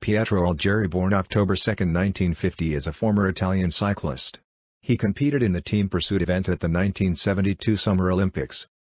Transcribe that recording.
Pietro Algeri, born October 2, 1950, is a former Italian cyclist. He competed in the team pursuit event at the 1972 Summer Olympics.